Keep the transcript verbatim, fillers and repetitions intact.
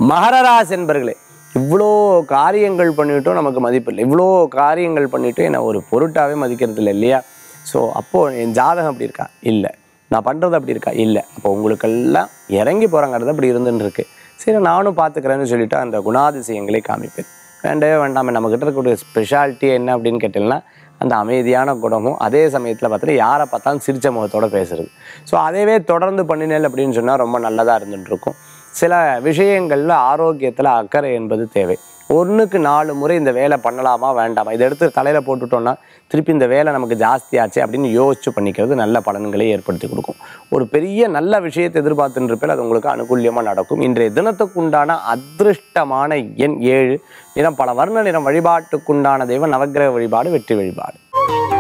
மகர ராசி என்பர்களே, இவ்வளோ காரியங்கள் பண்ணிவிட்டோம், நமக்கு மதிப்பு இல்லை. இவ்வளோ காரியங்கள் பண்ணிவிட்டு என்னை ஒரு பொருட்டாகவே மதிக்கிறது இல்லை இல்லையா? ஸோ அப்போது என் ஜாதகம் அப்படி இருக்கா? இல்லை. நான் பண்ணுறது அப்படி இருக்கா? இல்லை. அப்போ உங்களுக்கெல்லாம் இறங்கி போகிறாங்கிறது அப்படி இருந்துன்னு இருக்கு. சரி, நானும் பார்த்துக்கிறேன்னு சொல்லிவிட்டு அந்த குணாதிசயங்களை காமிப்பேன். வேண்டவே வேண்டாமே, நம்மக்கிட்ட இருக்கக்கூடிய ஸ்பெஷாலிட்டி என்ன அப்படின்னு கேட்டிங்கன்னா, அந்த அமைதியான குணமும் அதே சமயத்தில் பார்த்துட்டு யாரை பார்த்தாலும் சிரிச்ச முகத்தோடு பேசுறது. ஸோ அதையவே தொடர்ந்து பண்ணினேன் அப்படின்னு சொன்னால் ரொம்ப நல்லதாக இருந்துகிட்ருக்கும். சில விஷயங்களில் ஆரோக்கியத்தில் அக்கறை என்பது தேவை. ஒன்றுக்கு நாலு முறை இந்த வேலை பண்ணலாமா வேண்டாமா, இதை எடுத்து தலையில் போட்டுட்டோன்னா திருப்பி இந்த வேலை நமக்கு ஜாஸ்தியாச்சு அப்படின்னு யோசிச்சு பண்ணிக்கிறது நல்ல பலன்களை ஏற்படுத்தி கொடுக்கும். ஒரு பெரிய நல்ல விஷயத்தை எதிர்பார்த்துருப்பேன், அது உங்களுக்கு அனுகூல்யமாக நடக்கும். இன்றைய தினத்துக்கு உண்டான அதிருஷ்டமான எண் ஏழு. நிறம் பல வர்ண நிறம். வழிபாட்டுக்குண்டான தெய்வம் நவக்கிரக வழிபாடு, வெற்றி வழிபாடு.